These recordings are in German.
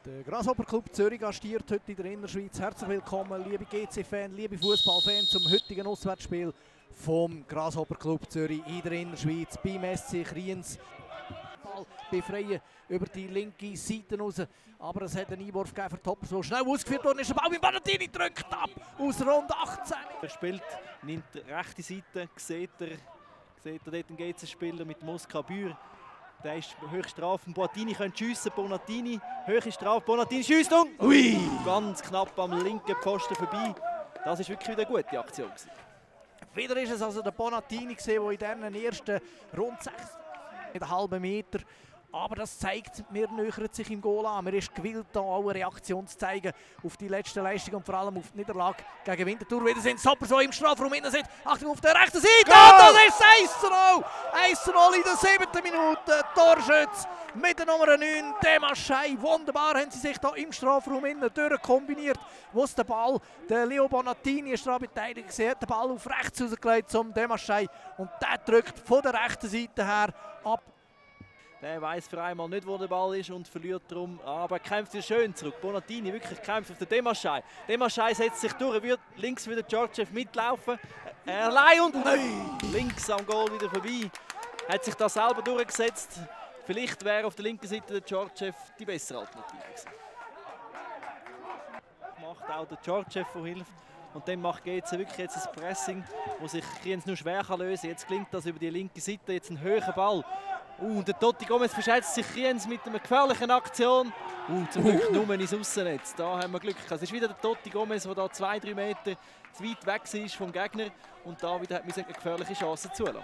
Der Grasshopper Club Zürich gastiert heute in der Innerschweiz. Herzlich willkommen, liebe GC-Fans, liebe Fußballfans, zum heutigen Auswärtsspiel vom Grasshopper Club Zürich in der Innerschweiz beim SC Kriens. Ball befreien über die linke Seite raus, aber es hat einen Einwurf gegeben für Topper, so schnell ausgeführt worden ist. Der Ball mit Bonatini drückt ab aus Rund 18. Er spielt, nimmt die rechte Seite, sieht er dort einen GC-Spieler mit Mosca Bür. Der ist hoch Strafe. Bonatini könnte schiessen. Bonatini, hohe Strafe. Bonatini schießt und ui, ganz knapp am linken Pfosten vorbei. Das war wirklich wieder eine gute Aktion. Wieder ist es also der Bonatini gesehen, der in diesen ersten rund 6,5 Meter. Aber das zeigt, wir nähern sich im Goal an. Man ist gewillt, da auch eine Reaktion zu zeigen auf die letzte Leistung und vor allem auf die Niederlage gegen Winterthur. Wieder sind Topper so im Strafraum innen sind. Achtung auf der rechten Seite. Und das ist 1:0. 1:0 in der 7. Minute. Torschütz mit der Nummer 9, Demaschei. Wunderbar haben sie sich da im Strafraum innen durchkombiniert. Wo es der Ball, der Leo Bonatini ist daran beteiligt. Sie hat den Ball auf rechts rausgelegt zum Demaschei. Und der drückt von der rechten Seite her ab. Der weiß für einmal nicht, wo der Ball ist und verliert darum. Aber er kämpft wieder schön zurück. Bonatini wirklich kämpft auf den Demaschei. Demaschei setzt sich durch, er wird links wieder Djordjev mitlaufen. Er allein und links am Goal wieder vorbei. Hat sich da selber durchgesetzt. Vielleicht wäre auf der linken Seite der Djordjev die bessere Alternative gewesen. Macht auch der Djordjev, der hilft. Und dann macht GC wirklich jetzt ein Pressing, wo sich Kriens nur schwer lösen kann. Jetzt gelingt das über die linke Seite, jetzt ein hoher Ball. Und der Totti Gomez verschätzt sich Kriens mit einer gefährlichen Aktion. Zum Glück nur ins Aussennetz. Da haben wir Glück. Es ist wieder der Totti Gomez, der da 2-3 Meter zu weit weg war vom Gegner. Und da wieder hat man eine gefährliche Chance zulassen.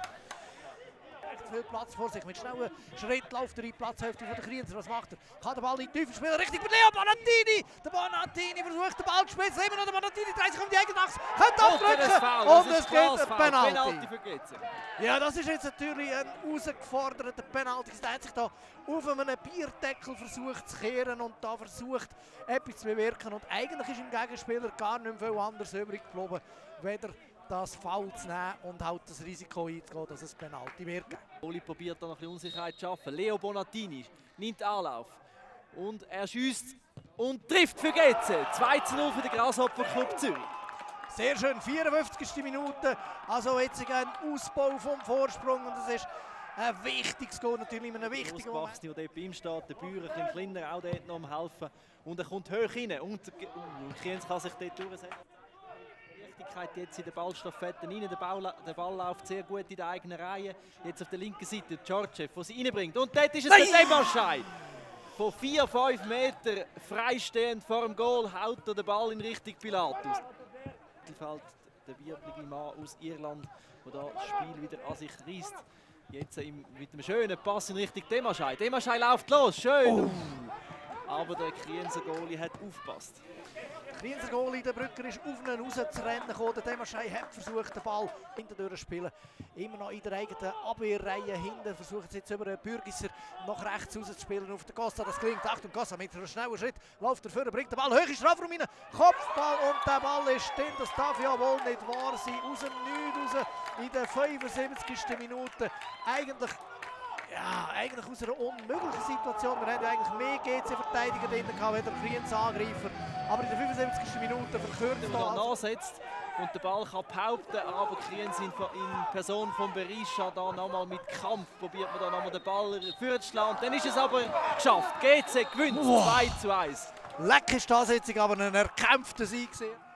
Viel Platz vor sich. Mit schnellen Schritt läuft er in die Platzhälfte von der Krienser. Was macht er? Kann den Ball in die Tiefe spielen? Richtig mit Leo Bonatini! Der Bonatini versucht den Ball zu spielen. Immer noch der Bonatini dreht sich um die eigene Achse. Könnte abdrücken. Und es gibt ein Penalty. Ja, das ist jetzt natürlich ein herausgeforderter Penalty. Der hat sich da auf einem Bierdeckel versucht zu kehren und da versucht, etwas zu bewirken. Und eigentlich ist im Gegenspieler gar nicht mehr viel anders übrig geblieben, weder das Foul zu nehmen und halt das Risiko einzugehen, dass es Penalty wird. Oli probiert da noch ein bisschen Unsicherheit zu schaffen. Leo Bonatini nimmt Anlauf und er schießt und trifft für GC. 2:0 für den Grasshopper Club Zürich. Sehr schön, 54. Minute. Also jetzt ein Ausbau vom Vorsprung und das ist ein wichtiges Goal, natürlich in einem wichtigen Moment. Der dort bei ihm steht, der Bauer, ein bisschen kleiner, auch dort noch am helfen. Und er kommt hoch rein und Kriens kann sich dort durchsetzen. Jetzt in der Ballstaffette rein. Der Ball läuft sehr gut in der eigenen Reihe. Jetzt auf der linken Seite Djordjev, der sie reinbringt. Und dort ist es der Demaschei. Von 4-5 Metern freistehend vor dem Goal haut er den Ball in Richtung Pilatus. Fällt der wirblige Mann aus Irland, der das Spiel wieder an sich reißt. Jetzt mit einem schönen Pass in Richtung Demaschei. Demaschei läuft los, schön. Aber der Krienser Goalie hat aufgepasst. Der Krienser Goalie, der Brücker, ist auf ihn raus zu rennen gekommen. Der Demaschei hat versucht, den Ball hinten zu spielen. Immer noch in der eigenen Abwehrreihe hinten. Versucht jetzt über den Bürgisser nach rechts raus zu spielen auf den Costa. Das gelingt. Achtung, Costa mit einem schnellen Schritt läuft er vor, bringt den Ball hoch in den Strafraum rein. Kopfball und der Ball ist still. Das darf ja wohl nicht wahr sein. Aus dem Nichts raus in der 75. Minute. Eigentlich aus einer unmöglichen Situation. Wir haben ja eigentlich mehr GC-Verteidiger drin gehabt, als der Kriens-Angreifer. Aber in der 75. Minute verkürzt er da nachsetzt und den Ball kann behaupten, aber Kriens in Person von Berisha da nochmal mit Kampf probiert man da nochmal den Ball vorzuschlagen. Und dann ist es aber geschafft. GC gewinnt 2:1. Leck ist das jetzt aber ein erkämpfter Sieg gewesen.